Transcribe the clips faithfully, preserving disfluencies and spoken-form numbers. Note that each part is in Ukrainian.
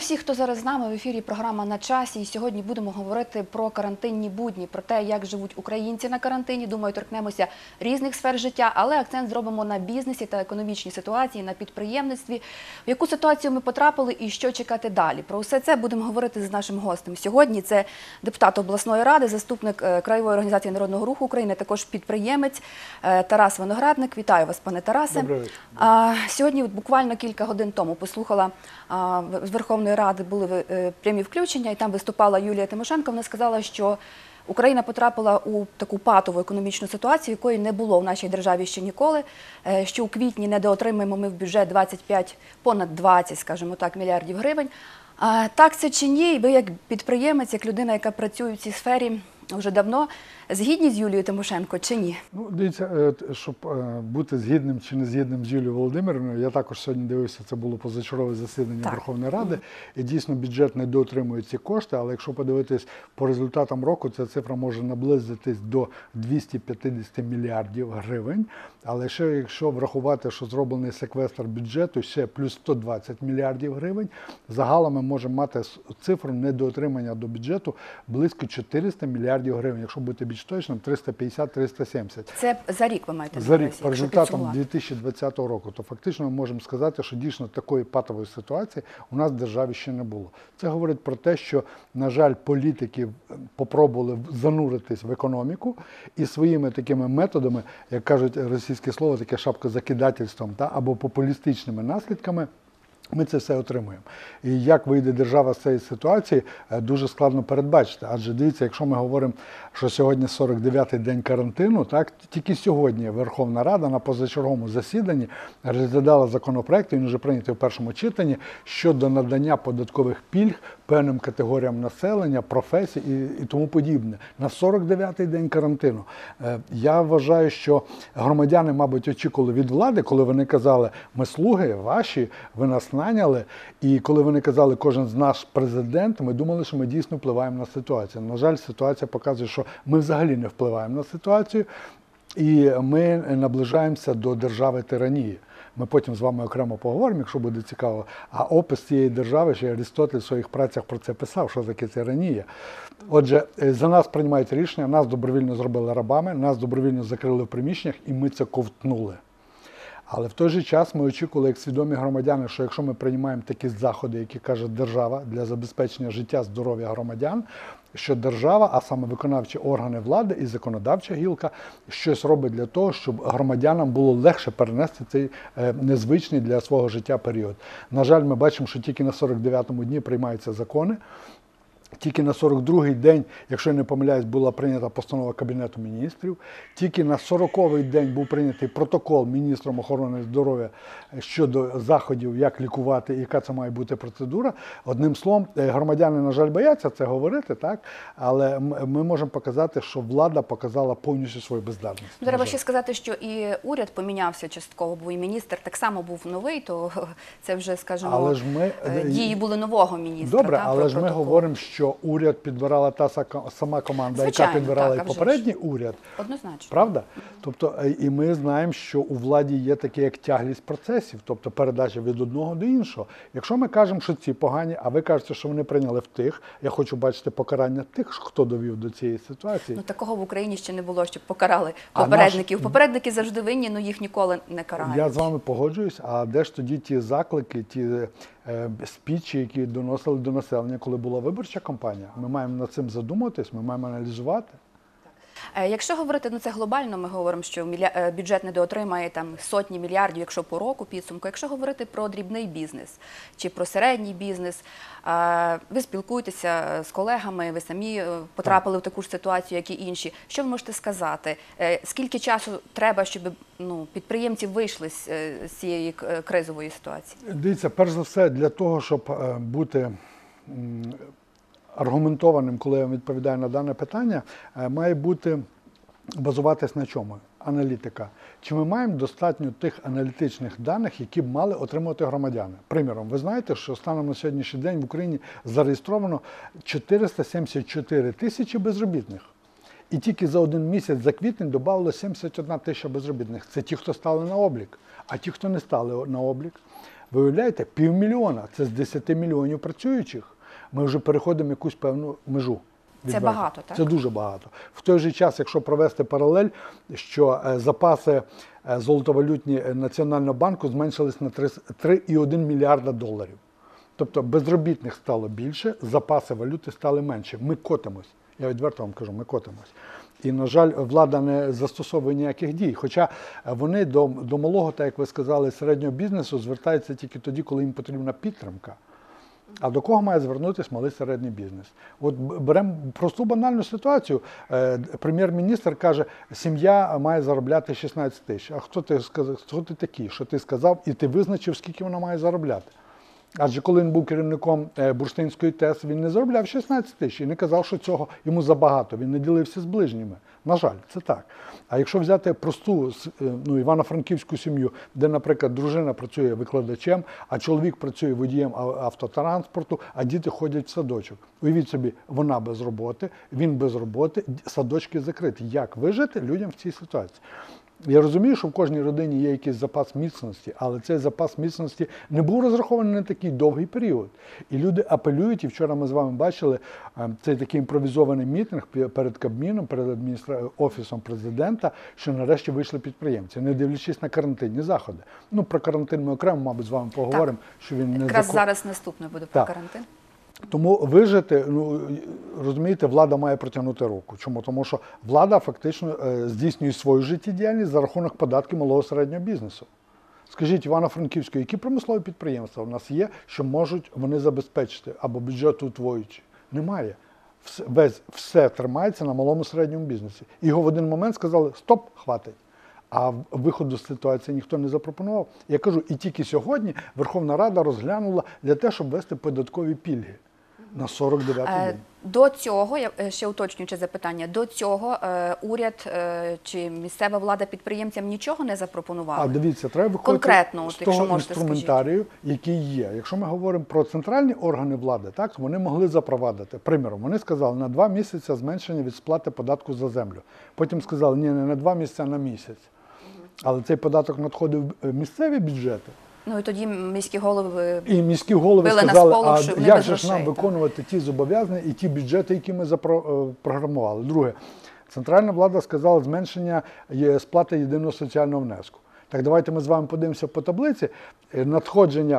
всіх, хто зараз з нами. В ефірі програма «На часі». І сьогодні будемо говорити про карантинні будні, про те, як живуть українці на карантині. Думаю, торкнемося різних сфер життя, але акцент зробимо на бізнесі та економічній ситуації, на підприємництві. В яку ситуацію ми потрапили і що чекати далі? Про все це будемо говорити з нашим гостем сьогодні. Це депутат обласної ради, заступник Краєвої організації Народного руху України, також підприємець Тарас Виноградник. Вітаю вас, пане Тарасе. Добрий вечір. Сьогодні, буквально кілька годин тому, послухала з Верховної Ради, були прямі включення, і там виступала Юлія Тимошенко. Вона сказала, що Україна потрапила у таку патову економічну ситуацію, якої не було в нашій державі ще ніколи, що у квітні недоотримаємо ми в бюджет двадцять п'ять, понад двадцять, скажімо так, мільярдів гривень. Так це чи ні? Ви як підприємець, як людина, яка працює в цій сфері вже давно, згідні з Юлією Тимошенко чи ні? Ну, дивіться, щоб бути згідним чи не згідним з Юлією Володимирівною, я також сьогодні дивився, це було позачергове засідання так. Верховної Ради, і дійсно бюджет не доотримує ці кошти, але якщо подивитись по результатам року, ця цифра може наблизитись до двохсот п'ятдесят мільярдів гривень, але ще якщо врахувати, що зроблений секвестр бюджету, ще плюс сто двадцять мільярдів гривень, загалом ми можемо мати цифру недоотримання до бюджету близько чотириста мільярдів гривень, якщо бути більш точним, триста п'ятдесят - триста сімдесят. Це за рік ви маєте? За рік, по результатам дві тисячі двадцятого року. То фактично ми можемо сказати, що дійсно такої патової ситуації у нас в державі ще не було. Це говорить про те, що, на жаль, політики попробували зануритись в економіку і своїми такими методами, як кажуть російське слово, таке шапкозакидательством, та, або популістичними наслідками, ми це все отримуємо. І як вийде держава з цієї ситуації, дуже складно передбачити. Адже дивіться, якщо ми говоримо, що сьогодні сорок дев'ятий день карантину, так, тільки сьогодні Верховна Рада на позачерговому засіданні розглядала законопроект, він вже прийнятий в першому читанні, щодо надання податкових пільг певним категоріям населення, професій і, і тому подібне. На сорок дев'ятий день карантину. Я вважаю, що громадяни, мабуть, очікували від влади, коли вони казали, ми слуги ваші, ви нас наняли, і коли вони казали, кожен з нас президент, ми думали, що ми дійсно впливаємо на ситуацію. На жаль, ситуація показує, що ми взагалі не впливаємо на ситуацію, і ми наближаємося до держави тиранії. Ми потім з вами окремо поговоримо, якщо буде цікаво. А опис цієї держави, ще Арістотель в своїх працях про це писав, що таке тиранія. Отже, за нас приймають рішення, нас добровільно зробили рабами, нас добровільно закрили в приміщеннях, і ми це ковтнули. Але в той же час ми очікували, як свідомі громадяни, що якщо ми приймаємо такі заходи, які каже держава, для забезпечення життя, здоров'я громадян, що держава, а саме виконавчі органи влади і законодавча гілка, щось робить для того, щоб громадянам було легше перенести цей незвичний для свого життя період. На жаль, ми бачимо, що тільки на сорок дев'ятому дні приймаються закони. Тільки на сорок другий день, якщо я не помиляюсь, була прийнята постанова Кабінету міністрів. Тільки на сороковий день був прийнятий протокол міністром охорони здоров'я щодо заходів, як лікувати і яка це має бути процедура. Одним словом, громадяни, на жаль, бояться це говорити, так? Але ми можемо показати, що влада показала повністю свою бездарність. Треба ще сказати, що і уряд помінявся частково, бо і міністр так само був новий, то це вже, скажімо, ми... дії були нового міністра. Добре, так, але ж ми говоримо, що що уряд підбирала та сама команда, звичайно, яка підбирала так, і попередній ж. уряд. Однозначно. Правда? Тобто, і ми знаємо, що у владі є таке, як тяглість процесів, тобто передача від одного до іншого. Якщо ми кажемо, що ці погані, а ви кажете, що вони прийняли в тих, я хочу бачити покарання тих, хто довів до цієї ситуації. Ну, такого в Україні ще не було, щоб покарали попередників. Наш... Попередники завжди винні, але їх ніколи не карають. Я з вами погоджуюсь, а де ж тоді ті заклики, ті е, спічі, які доносили до населення, коли була виборча кампанія? Ми маємо над цим задуматись, ми маємо аналізувати. Якщо говорити, ну це глобально, ми говоримо, що бюджет недоотримає там сотні мільярдів, якщо по року підсумку. Якщо говорити про дрібний бізнес чи про середній бізнес, ви спілкуєтеся з колегами, ви самі потрапили в таку ж ситуацію, як і інші. Що ви можете сказати? Скільки часу треба, щоб ну, підприємці вийшли з цієї кризової ситуації? Дивіться, перш за все, для того, щоб бути аргументованим, коли я відповідаю на дане питання, має бути базуватись на чому? Аналітика. Чи ми маємо достатньо тих аналітичних даних, які б мали отримувати громадяни? Приміром, ви знаєте, що станом на сьогоднішній день в Україні зареєстровано чотириста сімдесят чотири тисячі безробітних. І тільки за один місяць, за квітень, додалося сімдесят одна тисяча безробітних. Це ті, хто стали на облік. А ті, хто не стали на облік, Ви уявляєте, півмільйона, це з десяти мільйонів працюючих. Ми вже переходимо якусь певну межу. Це відверто. багато, так? Це дуже багато. В той же час, якщо провести паралель, що е, запаси е, золотовалютні Національного банку зменшились на три цілих одна десята мільярда доларів. Тобто безробітних стало більше, запаси валюти стали менше. Ми котимось. Я відверто вам кажу, ми котимось. І, на жаль, влада не застосовує ніяких дій. Хоча вони до, до малого, так як ви сказали, середнього бізнесу звертаються тільки тоді, коли їм потрібна підтримка. А до кого має звернутися малий середній бізнес? От беремо просту банальну ситуацію. Прем'єр-міністр каже, сім'я має заробляти шістнадцять тисяч. А хто ти, сказав, хто ти такий, що ти сказав, і ти визначив, скільки вона має заробляти? Адже коли він був керівником Бурштинської ТЕС, він не заробляв шістнадцять тисяч і не казав, що цього йому забагато. Він не ділився з ближніми. На жаль, це так. А якщо взяти просту ну, івано-франківську сім'ю, де, наприклад, дружина працює викладачем, а чоловік працює водієм автотранспорту, а діти ходять в садочок. Уявіть собі, вона без роботи, він без роботи, садочки закриті. Як вижити людям в цій ситуації? Я розумію, що в кожній родині є якийсь запас міцності, але цей запас міцності не був розрахований на такий довгий період. І люди апелюють, і вчора ми з вами бачили цей такий імпровізований мітинг перед Кабміном, перед адміністра... Офісом президента, що нарешті вийшли підприємці, не дивлячись на карантинні заходи. Ну, про карантин ми окремо, мабуть, з вами поговоримо, так. що він не Якраз закон... зараз наступне буде про так. карантин. Тому вижити, ну, розумієте, влада має протягнути руку. Чому? Тому що влада фактично е, здійснює свою життєдіяльність за рахунок податків малого середнього бізнесу. Скажіть, Івано-Франківську, які промислові підприємства у нас є, що можуть вони забезпечити або бюджетоутворюючі? Немає. Все, весь, все тримається на малому середньому бізнесі. Його в один момент сказали, стоп, хватить. А виходу з ситуації ніхто не запропонував. Я кажу, і тільки сьогодні Верховна Рада розглянула для того, щоб ввести податкові пільги на сорок дев'ятий день. До цього, я ще уточнюючи запитання, до цього е, уряд е, чи місцева влада підприємцям нічого не запропонували? А дивіться, треба виходити конкретно, з от, того можете, інструментарію, який є. Якщо ми говоримо про центральні органи влади, так, вони могли запровадити. Приміром, вони сказали, на два місяці зменшення від сплати податку за землю. Потім сказали, ні, не на два місяці, а на місяць. Але цей податок надходив в місцеві бюджети. Ну і тоді міські голови І міські голови били сказали, на сполох, а що як вони же без ж грошей, нам так. виконувати ті зобов'язання і ті бюджети, які ми запрограмували. Друге, центральна влада сказала зменшення сплати єдиного соціального внеску. Так давайте ми з вами подивимося по таблиці. Надходження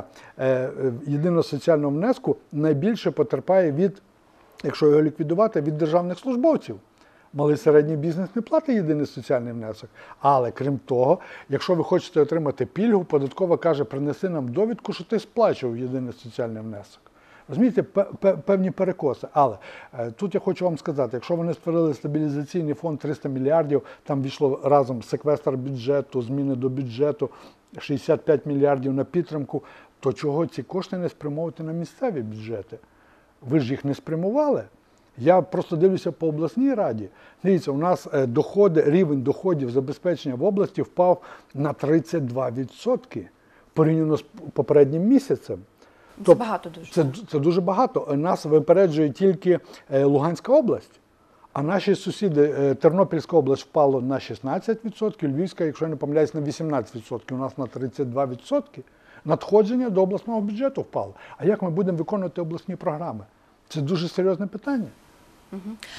єдиного соціального внеску найбільше потерпає від, якщо його ліквідувати, від державних службовців. Малий середній бізнес не платить єдиний соціальний внесок. Але, крім того, якщо ви хочете отримати пільгу, податкова каже, принеси нам довідку, що ти сплачував єдиний соціальний внесок. Розумієте, певні перекоси. Але е, тут я хочу вам сказати, якщо вони створили стабілізаційний фонд триста мільярдів, там війшло разом секвестр бюджету, зміни до бюджету, шістдесят п'ять мільярдів на підтримку, то чого ці кошти не спрямовувати на місцеві бюджети? Ви ж їх не спрямували. Я просто дивлюся по обласній раді. Дивіться, у нас доходи, рівень доходів забезпечення в області впав на тридцять два відсотки порівняно з попереднім місяцем. Це Тоб, багато дуже. Це, це дуже багато. Нас випереджує тільки Луганська область, а наші сусіди, Тернопільська область впала на шістнадцять відсотків, Львівська, якщо я не помиляюсь, на вісімнадцять відсотків, у нас на тридцять два відсотки. Надходження до обласного бюджету впало. А як ми будемо виконувати обласні програми? Це дуже серйозне питання. Угу.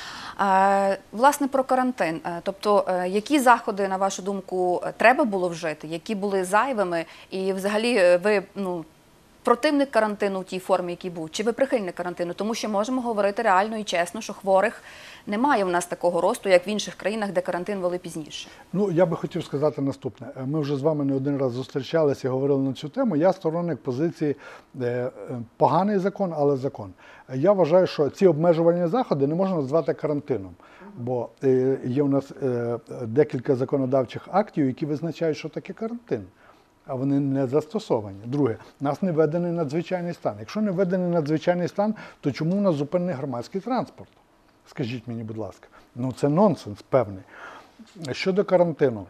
А, власне, про карантин. Тобто, які заходи, на вашу думку, треба було вжити, які були зайвими, і взагалі ви, ну, противник карантину в тій формі, який був, чи ви прихильник карантину? Тому що можемо говорити реально і чесно, що хворих немає в нас такого росту, як в інших країнах, де карантин ввели пізніше. Ну, я би хотів сказати наступне. Ми вже з вами не один раз зустрічалися і говорили на цю тему. Я сторонник позиції е, поганий закон, але закон. Я вважаю, що ці обмежувальні заходи не можна назвати карантином, бо е, є у нас е, декілька законодавчих актів, які визначають, що таке карантин. А вони не застосовані. Друге, у нас не введений надзвичайний стан. Якщо не введений надзвичайний стан, то чому у нас зупинений громадський транспорт? Скажіть мені, будь ласка. Ну це нонсенс певний. Щодо карантину,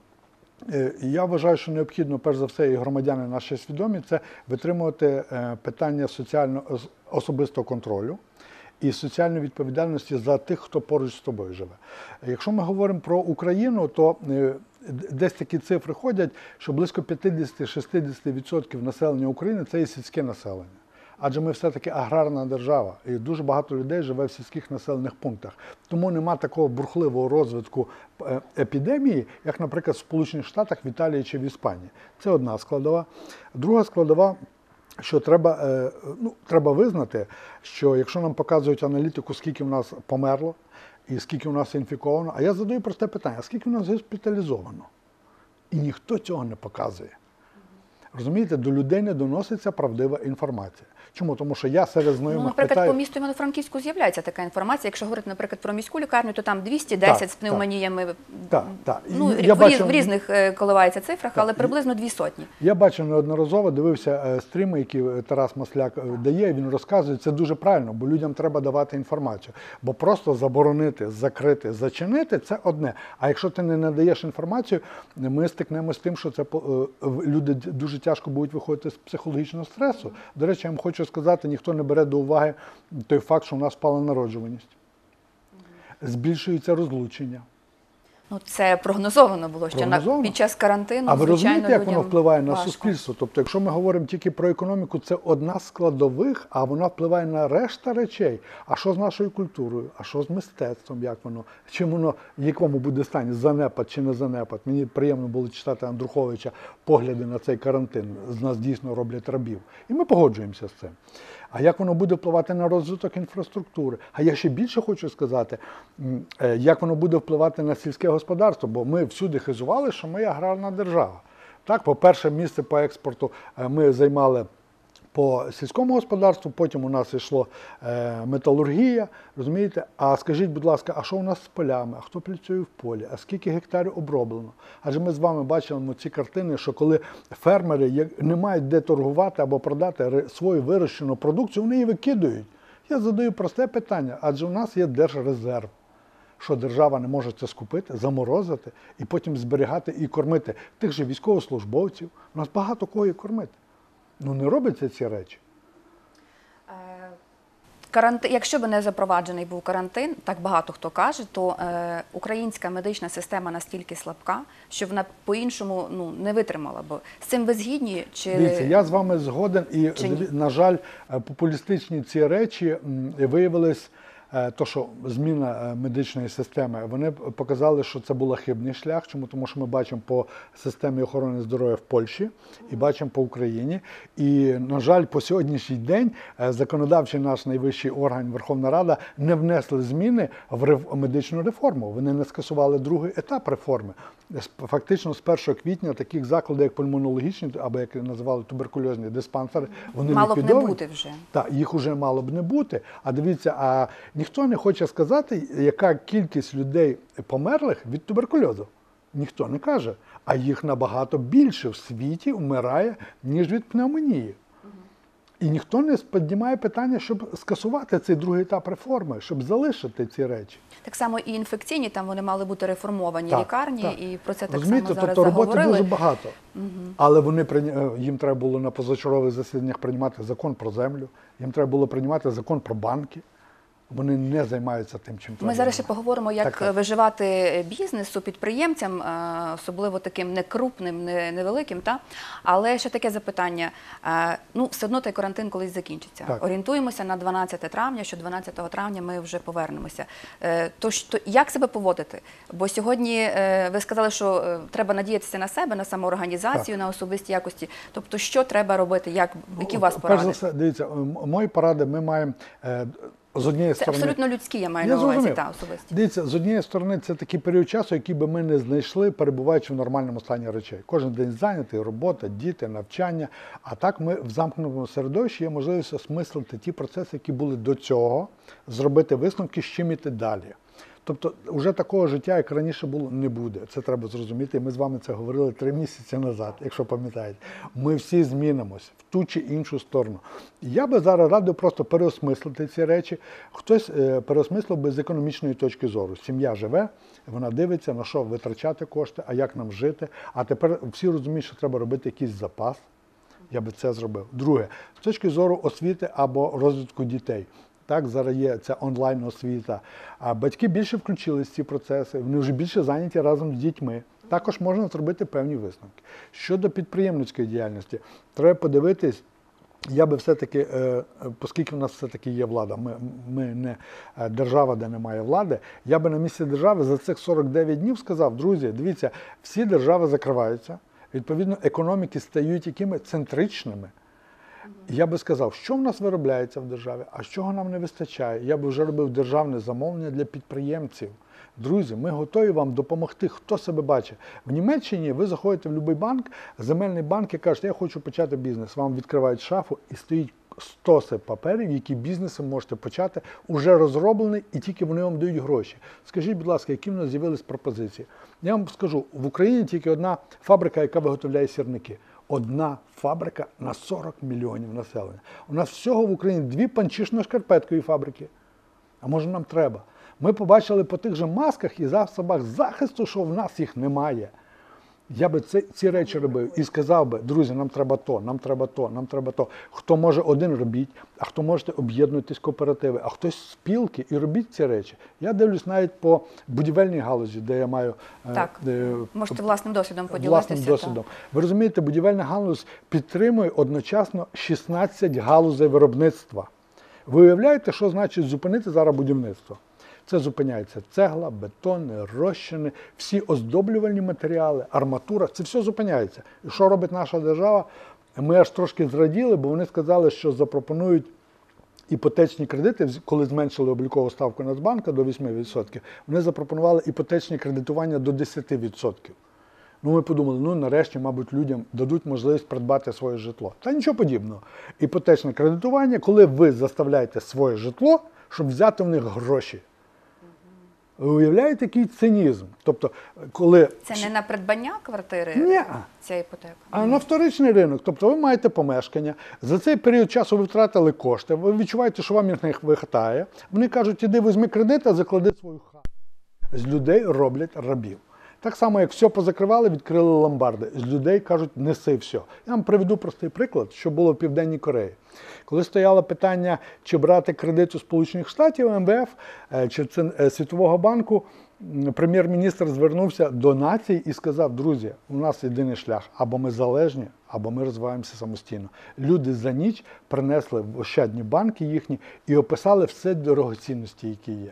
я вважаю, що необхідно, перш за все, і громадяни наші свідомі, це витримувати питання соціально особистого контролю і соціальної відповідальності за тих, хто поруч з тобою живе. Якщо ми говоримо про Україну, то десь такі цифри ходять, що близько п'ятдесят-шістдесят відсотків населення України – це і сільське населення. Адже ми все-таки аграрна держава, і дуже багато людей живе в сільських населених пунктах. Тому нема такого бурхливого розвитку епідемії, як, наприклад, в Сполучених Штатах, в Італії чи в Іспанії. Це одна складова. Друга складова, що треба, ну, треба визнати, що якщо нам показують аналітику, скільки в нас померло і скільки в нас інфіковано, а я задаю просте питання, а скільки в нас госпіталізовано? І ніхто цього не показує. Розумієте, до людей не доноситься правдива інформація. Чому? Тому що я серед знайомих ну, наприклад, питаю... по місту Івано-Франківську з'являється така інформація. Якщо говорити, наприклад, про міську лікарню, то там двісті десять так, з пневмоніями. Так, так. Ну, я в, бачу... в різних коливається цифрах, так, але приблизно дві сотні. Я бачив неодноразово, дивився стріми, які Тарас Масляк дає, він розказує, це дуже правильно, бо людям треба давати інформацію. Бо просто заборонити, закрити, зачинити – це одне. А якщо ти не надаєш інформацію, ми стикнемося з тим, що це люди дуже тяжко будуть виходити з психологічного стресу. До речі, я вам хочу сказати, ніхто не бере до уваги той факт, що у нас впала народжуваність. Збільшується розлучення. Ну, це прогнозовано було, що прогнозовано. На, під час карантину, а ви звичайно, розумієте, як людям воно впливає на важко. суспільство? Тобто, якщо ми говоримо тільки про економіку, це одна з складових, а вона впливає на решта речей. А що з нашою культурою? А що з мистецтвом? Як воно? Чим воно, в якому буде стані? Занепад чи не занепад? Мені приємно було читати Андруховича погляди на цей карантин. З нас дійсно роблять рабів. І ми погоджуємося з цим. А як воно буде впливати на розвиток інфраструктури? А я ще більше хочу сказати, як воно буде впливати на сільське господарство, бо ми всюди хизували, що ми аграрна держава. Так, по-перше, місце по експорту ми займали по сільському господарству, потім у нас йшло металургія, розумієте? А скажіть, будь ласка, а що у нас з полями? А хто працює в полі? А скільки гектарів оброблено? Адже ми з вами бачимо ці картини, що коли фермери не мають де торгувати або продати свою вирощену продукцію, вони її викидають. Я задаю просте питання, адже у нас є держрезерв. Що держава не може це скупити, заморозити і потім зберігати і кормити тих же військовослужбовців. У нас багато кого і кормити. Ну, не робляться ці речі. Карантин, якщо б не запроваджений був карантин, так багато хто каже, то е, українська медична система настільки слабка, що вона по-іншому ну, не витримала. Бо з цим ви згідні? Чи... Дивіться, я з вами згоден і, чи на жаль, популістичні ці речі виявились, то, що зміна медичної системи, вони показали, що це був хибний шлях. Чому? Тому що ми бачимо по системі охорони здоров'я в Польщі і бачимо по Україні. І, на жаль, по сьогоднішній день законодавчий наш найвищий орган Верховна Рада не внесли зміни в медичну реформу. Вони не скасували другий етап реформи. Фактично з першого квітня таких закладів, як пульмонологічні, або як називали туберкульозні диспансери, вони мало б ліквідовані. не бути вже. Так, їх вже мало б не бути. А дивіться, а ніхто не хоче сказати, яка кількість людей померлих від туберкульозу. Ніхто не каже. А їх набагато більше в світі вмирає, ніж від пневмонії. І ніхто не піднімає питання, щоб скасувати цей другий етап реформи, щоб залишити ці речі. Так само і інфекційні, там вони мали бути реформовані так, лікарні, так. І про це так Розумієте, само зараз тобто роботи заговорили. дуже багато. Угу. Але вони, їм треба було на позачергових засіданнях приймати закон про землю, їм треба було приймати закон про банки. Вони не займаються тим, чим треба. Ми зараз ще поговоримо, як так, так. виживати бізнесу, підприємцям, особливо таким не крупним, не невеликим. Та? Але ще таке запитання. Ну, все одно той карантин колись закінчиться. Так. Орієнтуємося на дванадцяте травня, що дванадцятого травня ми вже повернемося. Тож, то як себе поводити? Бо сьогодні ви сказали, що треба надіятися на себе, на самоорганізацію, так. на особисті якості. Тобто, що треба робити? Як, які у вас поради? Перш за все, дивіться, мої поради, ми маємо... З однієї це сторони, абсолютно людські, я маю я на увазі, зрозумів. та особисті. Дивіться, з однієї сторони, це такий період часу, який би ми не знайшли, перебуваючи в нормальному стані речей. Кожен день зайнятий, робота, діти, навчання. А так ми в замкнутому середовищі є можливість осмислити ті процеси, які були до цього, зробити висновки, з чим іти далі. Тобто, вже такого життя, як раніше було, не буде. Це треба зрозуміти. Ми з вами це говорили три місяці назад, якщо пам'ятаєте. Ми всі змінимось в ту чи іншу сторону. Я би зараз радив просто переосмислити ці речі. Хтось переосмислив би з економічної точки зору. Сім'я живе, вона дивиться, на що витрачати кошти, а як нам жити. А тепер всі розуміють, що треба робити якийсь запас. Я би це зробив. Друге, з точки зору освіти або розвитку дітей. Так, зараз є ця онлайн-освіта. А батьки більше включились в ці процеси, вони вже більше зайняті разом з дітьми. Також можна зробити певні висновки. Щодо підприємницької діяльності, треба подивитись. Я би все-таки, оскільки в нас все-таки є влада, ми, ми не держава, де немає влади, я би на місці держави за цих сорок дев'ять днів сказав, друзі, дивіться, всі держави закриваються, відповідно, економіки стають якими центричними. Я би сказав, що в нас виробляється в державі, а чого нам не вистачає. Я би вже робив державне замовлення для підприємців. Друзі, ми готові вам допомогти, хто себе бачить. В Німеччині ви заходите в будь-який банк, земельний банк і кажете, я хочу почати бізнес. Вам відкривають шафу і стоїть стоси паперів, які бізнеси можете почати, уже розроблений, і тільки вони вам дають гроші. Скажіть, будь ласка, які в нас з'явились пропозиції? Я вам скажу, в Україні тільки одна фабрика, яка виготовляє сірники. Одна фабрика на сорок мільйонів населення. У нас всього в Україні дві панчішно-шкарпеткові фабрики. А може нам треба? Ми побачили по тих же масках і засобах захисту, що в нас їх немає. Я би ці, ці речі робив і сказав би, друзі, нам треба то, нам треба то, нам треба то. Хто може один робіть, а хто можете об'єднуйтесь кооперативи, а хтось спілки і робіть ці речі. Я дивлюсь навіть по будівельній галузі, де я маю... Так, де, можете власним досвідом поділитися. Власним досвідом. Ви розумієте, будівельна галузь підтримує одночасно шістнадцять галузей виробництва. Ви уявляєте, що значить зупинити зараз будівництво? Це зупиняється цегла, бетон, розчини, всі оздоблювальні матеріали, арматура, це все зупиняється. І що робить наша держава? Ми аж трошки зраділи, бо вони сказали, що запропонують іпотечні кредити, коли зменшили облікову ставку Нацбанка до вісім відсотків, вони запропонували іпотечні кредитування до десять відсотків. Ну, ми подумали, ну, нарешті, мабуть, людям дадуть можливість придбати своє житло. Та нічого подібного. Іпотечне кредитування, коли ви заставляєте своє житло, щоб взяти в них гроші. Ви уявляєте, який цинізм? Тобто, коли... Це не на придбання квартири, Ні. ця іпотека? А на вторичний ринок. Тобто ви маєте помешкання, за цей період часу ви втратили кошти, ви відчуваєте, що вам їх не вистачає. Вони кажуть, іди візьми кредит, а заклади свою хату. З людей роблять рабів. Так само, як все позакривали, відкрили ломбарди. З людей кажуть, неси все. Я вам приведу простий приклад, що було в Південній Кореї. Коли стояло питання, чи брати кредит у Сполучених Штатів, Ем Ве Еф, чи Світового банку, прем'єр-міністр звернувся до націй і сказав, друзі, у нас єдиний шлях, або ми залежні, або ми розвиваємося самостійно. Люди за ніч принесли в ощадні банки їхні і описали все дорогоцінності, які є.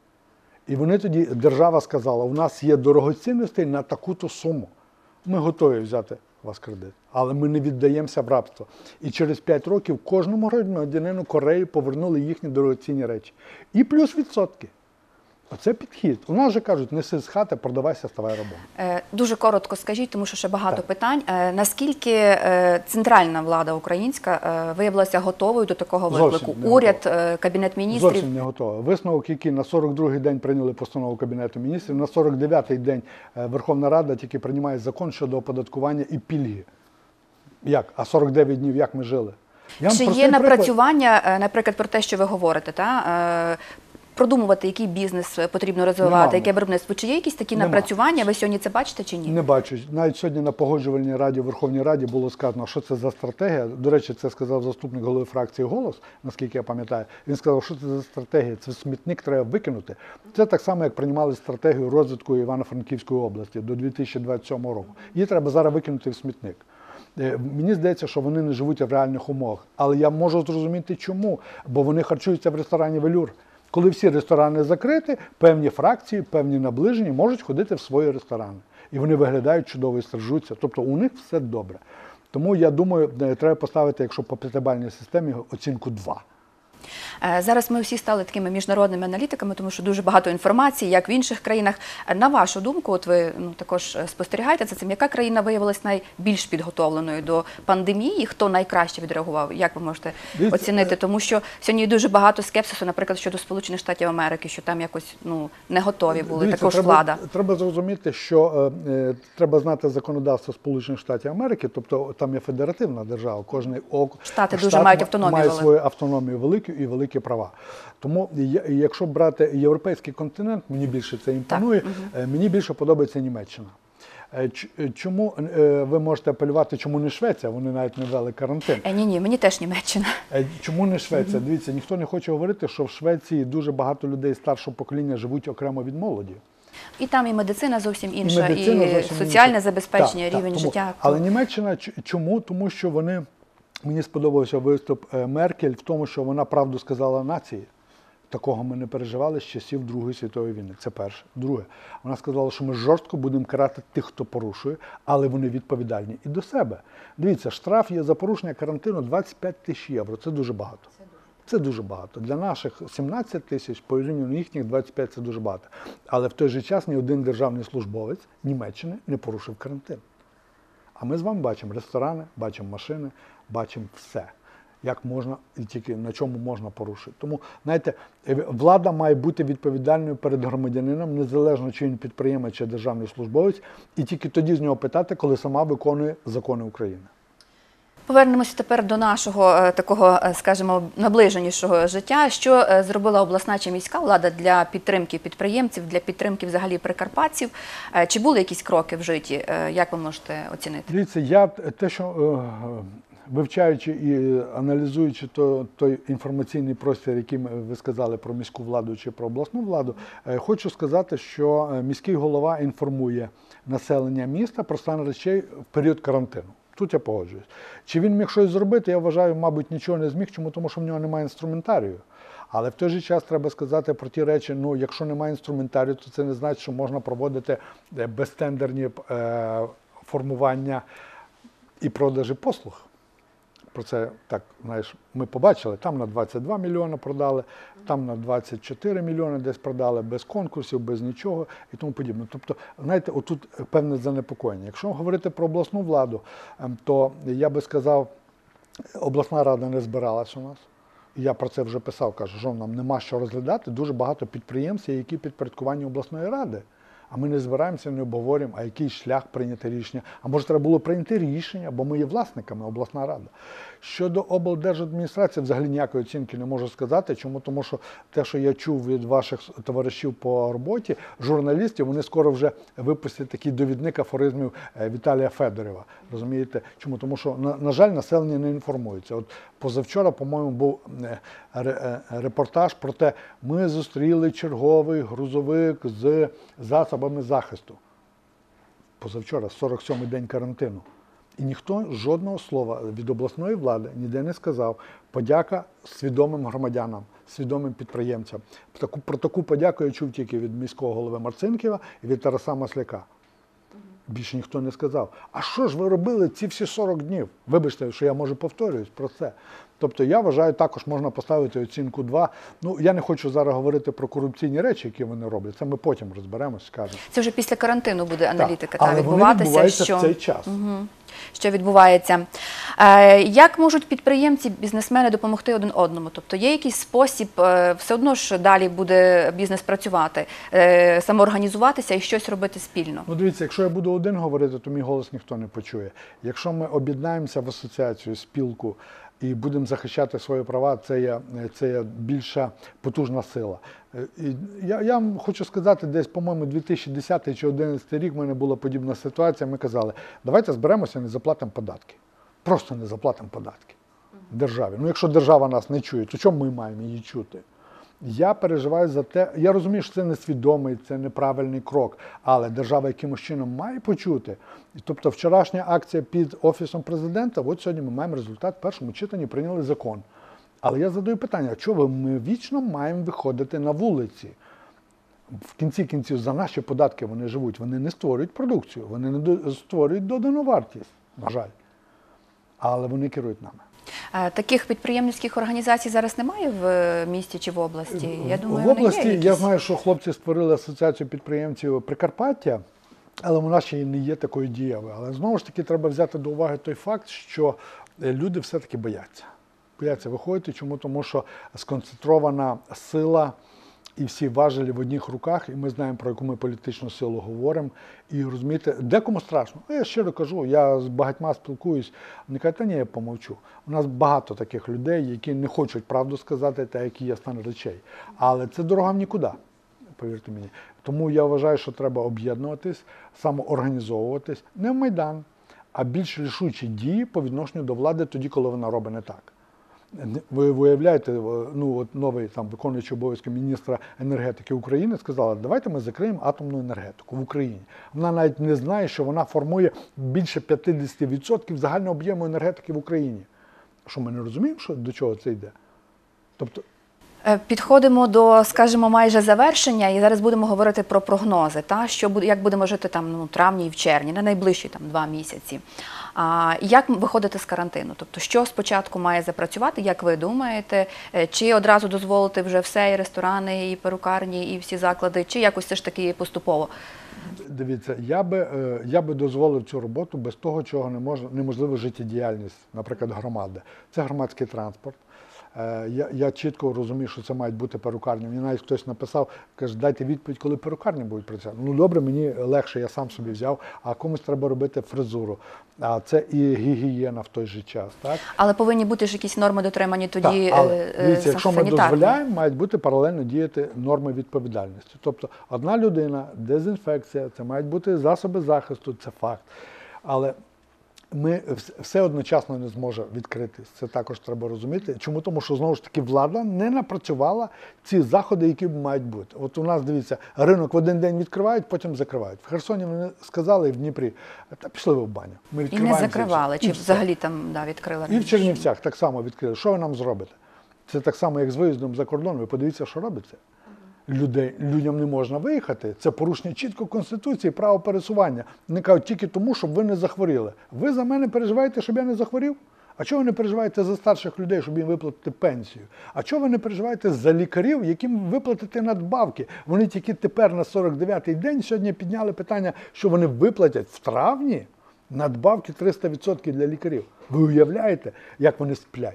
І вони тоді, держава сказала, у нас є дорогоцінностей на таку-то суму. Ми готові взяти у вас кредит, але ми не віддаємося в рабство. І через п'ять років кожному громадянину Кореї повернули їхні дорогоцінні речі. І плюс відсотки. Оце підхід. У нас же кажуть, неси з хати, продавайся, ставай рабом. Е, Дуже коротко скажіть, тому що ще багато Так. питань. Е, Наскільки е, центральна влада українська е, виявилася готовою до такого Зовсім виклику? не Уряд, готова. е, Кабінет міністрів? Зовсім не готова. Висновок, який на сорок другий день прийняли постанову Кабінету міністрів, на сорок дев'ятий день Верховна Рада тільки приймає закон щодо оподаткування і пільги. Як? А сорок дев'ять днів як ми жили? Я вам Чи простий є приклад. напрацювання, е, наприклад, про те, що ви говорите, та? Е, продумувати, який бізнес потрібно розвивати, Нема. яке виробництво? Чи є якісь такі Нема. напрацювання? Ви сьогодні це бачите чи ні? Не бачу. Навіть сьогодні на Погоджувальній раді в Верховній Раді було сказано, що це за стратегія. До речі, це сказав заступник голови фракції «Голос», наскільки я пам'ятаю. Він сказав, що це за стратегія, це смітник треба викинути. Це так само, як приймали стратегію розвитку Івано-Франківської області до дві тисячі двадцять сьомого року. Її треба зараз викинути в смітник. Мені здається, що вони не живуть в реальних умовах. Але я можу зрозуміти чому. Бо вони харчуються в ресторані «Велюр». Коли всі ресторани закриті, певні фракції, певні наближені можуть ходити в свої ресторани. І вони виглядають чудово і стражуться. Тобто у них все добре. Тому, я думаю, треба поставити, якщо по п'ятибальній системі, оцінку два. Зараз ми всі стали такими міжнародними аналітиками, тому що дуже багато інформації, як в інших країнах. На вашу думку, от ви ну, також спостерігаєте за цим, яка країна виявилась найбільш підготовленою до пандемії, хто найкраще відреагував? Як ви можете Дивіться, оцінити? Тому що сьогодні дуже багато скепсису, наприклад, щодо Сполучених Штатів Америки, що там якось ну, не готові були, Дивіться, також треба, влада. Треба зрозуміти, що е, треба знати законодавство Сполучених Штатів Америки, тобто там є федеративна держава, кожний ок... Штати дуже мають автономію має велику. свою автономію велику і великі права. Тому якщо брати європейський континент, мені більше це імпонує, Так. мені більше подобається Німеччина. Чому ви можете апелювати, чому не Швеція? Вони навіть не ввели карантин. Е, ні, ні, мені теж Німеччина. Чому не Швеція? Mm-hmm. Дивіться, ніхто не хоче говорити, що в Швеції дуже багато людей старшого покоління живуть окремо від молоді. І там і медицина зовсім інша, і, медицина зовсім соціальне інша. забезпечення, Так, рівень так, тому- життя. Але Німеччина ч- чому? Тому що вони, мені сподобався виступ е, Меркель в тому, що вона правду сказала нації. Такого ми не переживали з часів Другої світової війни. Це перше. Друге, вона сказала, що ми жорстко будемо карати тих, хто порушує, але вони відповідальні і до себе. Дивіться, штраф є за порушення карантину двадцять п'ять тисяч євро. Це дуже багато. Це дуже багато. Для наших сімнадцять тисяч, по рівнянню їхніх двадцять п'ять – це дуже багато. Але в той же час ні один державний службовець Німеччини не порушив карантин. А ми з вами бачимо ресторани, бачимо машини, бачимо все. Як можна і тільки на чому можна порушити. Тому, знаєте, влада має бути відповідальною перед громадянином, незалежно чи він підприємець чи державний службовець, і тільки тоді з нього питати, коли сама виконує закони України. Повернемося тепер до нашого е, такого, е, скажімо, наближенішого життя. Що е, зробила обласна чи міська влада для підтримки підприємців, для підтримки взагалі прикарпатців? Е, Чи були якісь кроки вжиті? Е, Як ви можете оцінити? Дивіться, я те, що е, вивчаючи і аналізуючи то, той інформаційний простір, який ви сказали про міську владу чи про обласну владу, е, хочу сказати, що міський голова інформує населення міста про стан речей в період карантину. Тут я погоджуюсь. Чи він міг щось зробити, я вважаю, мабуть, нічого не зміг, чому? Тому що в нього немає інструментарію. Але в той же час треба сказати про ті речі, ну, якщо немає інструментарію, то це не значить, що можна проводити безтендерні е, формування і продажі послуг. Про це, так, знаєш, ми побачили, там на двадцять два мільйони продали, там на двадцять чотири мільйони десь продали, без конкурсів, без нічого і тому подібне. Тобто, знаєте, отут певне занепокоєння. Якщо говорити про обласну владу, то я би сказав, обласна рада не збиралась у нас. Я про це вже писав, кажу, що нам нема що розглядати, дуже багато підприємців, які підпорядковані обласної ради. А ми не збираємося, не обговорюємо, а який шлях прийняти рішення. А може треба було прийняти рішення, бо ми є власниками, обласна рада. Щодо облдержадміністрації, взагалі ніякої оцінки не можу сказати. Чому? Тому що те, що я чув від ваших товаришів по роботі, журналістів, вони скоро вже випустять такий довідник афоризмів Віталія Федорова. Розумієте? Чому? Тому що, на, на жаль, населення не інформується. От позавчора, по-моєму, був репортаж про те, ми зустріли черговий грузовик з засобами захисту. Позавчора, сорок сьомий день карантину. І ніхто жодного слова від обласної влади ніде не сказав. Подяка свідомим громадянам, свідомим підприємцям. Таку, про таку подяку я чув тільки від міського голови Марцинкєва і від Тараса Масляка. Більше ніхто не сказав. А що ж ви робили ці всі сорок днів? Вибачте, що я, може, повторююсь про це. Тобто я вважаю, також можна поставити оцінку два. Ну, я не хочу зараз говорити про корупційні речі, які вони роблять. Це ми потім розберемось, скажемо. Це вже після карантину буде аналітика Так, та, але відбуватися. вони відбуваються що... в цей час. Угу. Що відбувається. Е, як можуть підприємці, бізнесмени допомогти один одному? Тобто є якийсь спосіб, е, все одно ж далі буде бізнес працювати, е, самоорганізуватися і щось робити спільно? Ну, дивіться, якщо я буду один говорити, то мій голос ніхто не почує. Якщо ми об'єднаємося в асоціацію, спілку, і будемо захищати свої права, це є, це є більша потужна сила. І я, я вам хочу сказати, десь, по-моєму, дві тисячі десятий чи дві тисячі одинадцятий рік в мене була подібна ситуація. Ми казали, давайте зберемося і не заплатимо податки. Просто не заплатимо податки державі. Ну, якщо держава нас не чує, то чому ми маємо її чути? Я переживаю за те, я розумію, що це несвідомий, це неправильний крок, але держава якимось чином має почути. Тобто вчорашня акція під Офісом Президента, от сьогодні ми маємо результат, в першому читанні прийняли закон. Але я задаю питання, а чого ми вічно маємо виходити на вулиці? В кінці кінців за наші податки вони живуть, вони не створюють продукцію, вони не створюють додану вартість, на жаль. Але вони керують нами. Таких підприємницьких організацій зараз немає в місті чи в області? Я думаю, в області, вони є я знаю, що хлопці створили асоціацію підприємців Прикарпаття, але вона ще й не є такою дієвою. Але знову ж таки треба взяти до уваги той факт, що люди все-таки бояться. Бояться виходити. Чому? Тому що сконцентрована сила і всі важелі в одних руках, і ми знаємо, про яку ми політичну силу говоримо. І розумієте, декому страшно. Я щиро кажу, я з багатьма спілкуюсь, вони кажуть, та ні, я помовчу. У нас багато таких людей, які не хочуть правду сказати, та які є стан речей. Але це дорога в нікуди, повірте мені. Тому я вважаю, що треба об'єднуватись, самоорганізовуватись, не в Майдан, а більш рішучі дії по відношенню до влади тоді, коли вона робить не так. Ви виявляєте, ну от новий там виконуючий обов'язки міністра енергетики України сказала, давайте ми закриємо атомну енергетику в Україні. Вона навіть не знає, що вона формує більше п'ятдесят відсотків загального об'єму енергетики в Україні. Що ми не розуміємо, що до чого це йде? Тобто Підходимо до, скажімо, майже завершення, і зараз будемо говорити про прогнози, та що буде, як будемо жити там ну, в травні і в червні, на найближчі там два місяці. А як виходити з карантину? Тобто, що спочатку має запрацювати, як ви думаєте, чи одразу дозволити вже все, і ресторани, і перукарні, і всі заклади, чи якось все ж таки поступово? Дивіться, я би, я би дозволив цю роботу без того, чого не можна, неможлива життєдіяльність, наприклад, громади. Це громадський транспорт. Я, я чітко розумію, що це мають бути перукарні. Мені навіть хтось написав, каже, дайте відповідь, коли перукарні будуть працювати. Ну добре, мені легше, я сам собі взяв, а комусь треба робити фризуру. А це і гігієна в той же час. Так? Але повинні бути ж якісь норми дотримані тоді так, але, дивіться, якщо ми санітарні. дозволяємо, мають бути паралельно діяти норми відповідальності. Тобто одна людина, дезінфекція, це мають бути засоби захисту, це факт. Але ми все одночасно не зможе відкритись. Це також треба розуміти. Чому? Тому що, знову ж таки, влада не напрацювала ці заходи, які мають бути. От у нас, дивіться, ринок в один день відкривають, потім закривають. В Херсоні вони сказали, і в Дніпрі, та пішли ви в баню. Ми І не закривали, чи взагалі там да, відкрили? І в Чернівцях так само відкрили. Що ви нам зробите? Це так само, як з виїздом за кордон. Ви подивіться, що робиться. Людей, людям не можна виїхати, це порушення чітко Конституції, право пересування. Не кажуть тільки тому, щоб ви не захворіли. Ви за мене переживаєте, щоб я не захворів? А чого ви не переживаєте за старших людей, щоб їм виплатити пенсію? А чого ви не переживаєте за лікарів, яким виплатити надбавки? Вони тільки тепер на сорок дев'ятий день сьогодні підняли питання, що вони виплатять в травні надбавки триста відсотків для лікарів. Ви уявляєте, як вони сплять?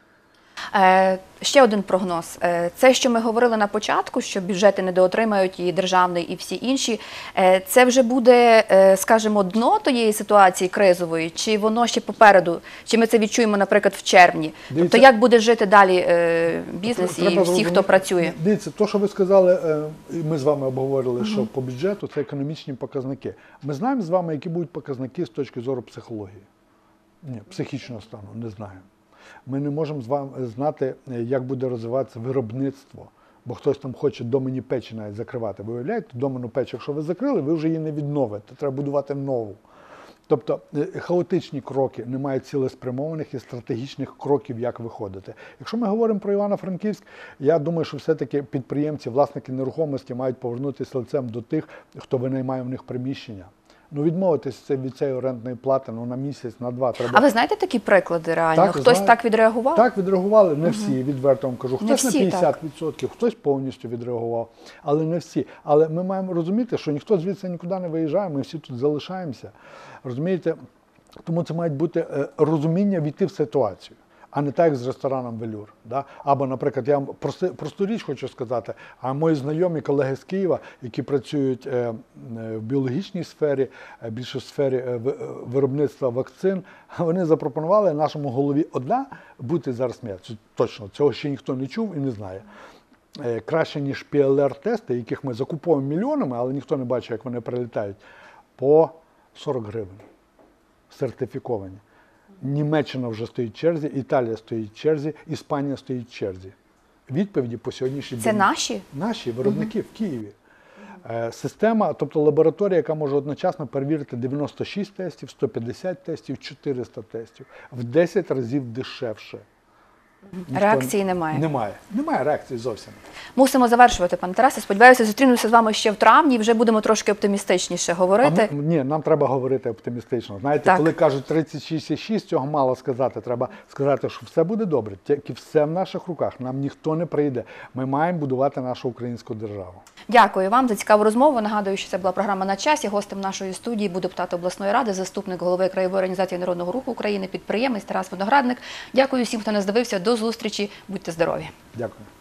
Е, ще один прогноз. Е, це, що ми говорили на початку, що бюджети недоотримають і державний, і всі інші. Е, це вже буде, е, скажімо, дно тієї ситуації кризової, чи воно ще попереду, чи ми це відчуємо, наприклад, в червні? Дивіться, тобто, як буде жити далі е, бізнес і всі, зрозуміти. хто працює? Дивіться, то, що ви сказали, е, і ми з вами обговорили, угу. що по бюджету це економічні показники. Ми знаємо з вами, які будуть показники з точки зору психології. Ні, психічного стану, не знаємо. Ми не можемо з вами знати, як буде розвиватися виробництво, бо хтось там хоче доменні печі навіть закривати. Ви уявляєте, доменну печ, якщо ви закрили, ви вже її не відновите, треба будувати нову. Тобто хаотичні кроки, немає цілеспрямованих і стратегічних кроків, як виходити. Якщо ми говоримо про Івано-Франківськ, я думаю, що все-таки підприємці, власники нерухомості мають повернутися лицем до тих, хто винаймає в них приміщення. Ну, відмовитися від цієї орендної плати ну, на місяць, на два. Треба... А ви знаєте такі приклади реально? Так, Хтось знаю. так відреагував? Так, відреагували. Не всі, угу. відверто вам кажу. Хтось всі, на п'ятдесят відсотків, хтось повністю відреагував, але не всі. Але ми маємо розуміти, що ніхто звідси нікуди не виїжджає, ми всі тут залишаємося. Розумієте? Тому це має бути розуміння війти в ситуацію. А не так, як з рестораном «Велюр». Да? Або, наприклад, я вам просту, просту річ хочу сказати, а мої знайомі колеги з Києва, які працюють е, в біологічній сфері, більше в сфері е, виробництва вакцин, вони запропонували нашому голові одна бути зараз смерть. Точно, цього ще ніхто не чув і не знає. Е, краще, ніж пі ел ар-тести, яких ми закуповуємо мільйонами, але ніхто не бачить, як вони прилітають, по сорок гривень сертифіковані. Німеччина вже стоїть в черзі, Італія стоїть в черзі, Іспанія стоїть в черзі. Відповіді по сьогоднішній день. Це наші? Наші виробники угу. в Києві. Е, система, тобто лабораторія, яка може одночасно перевірити дев'яносто шість тестів, сто п'ятдесят тестів, чотириста тестів. В десять разів дешевше. Ніхто... Реакції немає? Немає. Немає реакції зовсім. Мусимо завершувати, пане Тарасе. Сподіваюся, зустрінемося з вами ще в травні і вже будемо трошки оптимістичніше говорити. А ми, ні, нам треба говорити оптимістично. Знаєте, так. коли кажуть тридцять шість цілих шість, цього мало сказати. Треба сказати, що все буде добре. Тільки все в наших руках. Нам ніхто не прийде. Ми маємо будувати нашу українську державу. Дякую вам за цікаву розмову. Нагадую, що це була програма «На часі». Гостем нашої студії був депутат обласної ради, заступник голови Краєвої організації Народного руху України, підприємець Тарас Виноградник. Дякую всім, хто нас дивився. До зустрічі. Будьте здорові. Дякую.